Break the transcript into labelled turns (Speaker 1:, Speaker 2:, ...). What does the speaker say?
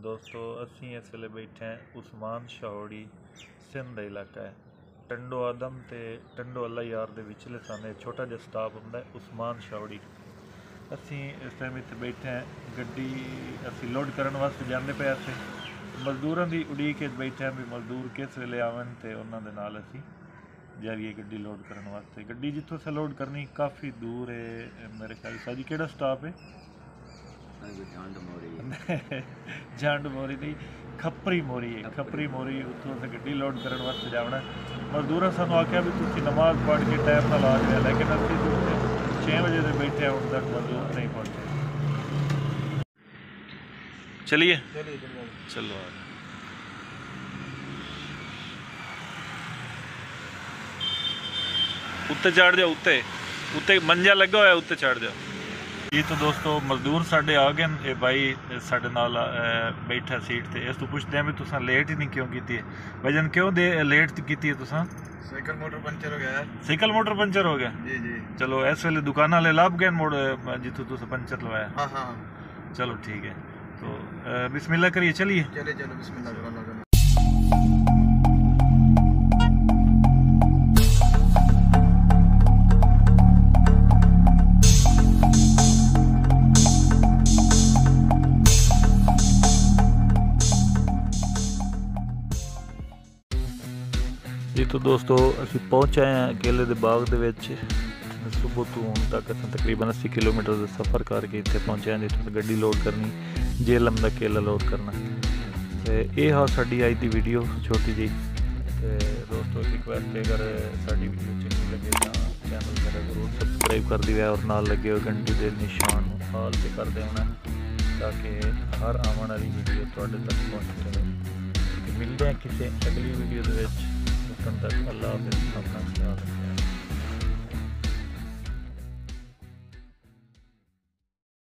Speaker 1: दोस्तों असी इस वेले बैठे हैं उस्मान शाहोड़ी सिंध का इलाका है। टंडो आदम ते टंडो अल्लाह यार दे विचले सामने छोटा जिहा स्टाप होंदा है उस्मान शाहोड़ी। असी इस टाइम इत्थे बैठे हैं, गड्डी असी लोड करने वास्ते जाते पे थे। मजदूरों की उड़ीक बैठे हैं भी मजदूर किस वेले आवन ते उन्हां दे नाल असी जाइए गड्डी लोड करने वास्ते। गड्डी जितों से लोड करनी काफ़ी दूर है, मेरे ख्याल से जी केड़ा स्टाप है? जंड मोरी नहीं, खपरी मोरी है। खपरी मोरी उतों से गड्डी लोड करने वास्ते जाना। मजदूर सानू आख्या भी तुम नमाज पढ़ के टाइम नाल आ गया, लेकिन अभी 6 बजे से बैठे हैं, उन तक मजदूर नहीं पहुँचे। चलिए चलो उत्ते चढ़ जाओ, उत्ते मंजा लगा हुआ, उत्ते चढ़ जाओ। ये तो दोस्तों मजदूर साढ़े आ गए। ये भाई साढ़े नाल बैठा सीट ते। इस तो पुछते हैं भी तुसा लेट ही नहीं क्यों की है? वजन क्यों दे लेट की है तुसा?
Speaker 2: साइकिल मोटर पंचर हो गया।
Speaker 1: साइकिल मोटर पंचर हो गया?
Speaker 2: जी जी।
Speaker 1: चलो इस वेले दुकान वाले लाभ गए मोड़ जितों तुसा पंचर लवाया?
Speaker 2: हाँ हाँ
Speaker 1: चलो ठीक है, तो बिस्मिल्लाह करिए। चलिए
Speaker 2: चलो बिस्मिल्लाह करो।
Speaker 1: जी तो दोस्तों असी पहुँच आए हैं केले के बाग दे विच। सुबह तो हुण तक तकरीबन 80 किलोमीटर का सफ़र करके इत्थे पहुँचे हैं जिथे गड्डी लोड करनी, जेलम का केला लोड करना। तो यह हाँ साड़ी अज की वीडियो छोटी जी। दोस्तों रिक्वेस्ट है, अगर साड़ी वीडियो चंगी लगे तो चैनल मेरा जरूर सबसक्राइब कर दिया और नाल लगे हुए घंटी के निशान हाल से कर देना, ताकि हर आने वाली वीडियो तुहाडे तक पहुँच रहे। मिलते हैं किसी अगली वीडियो के। तब तक अल्लाह हाफ़िज़, अपना ख्याल रखें।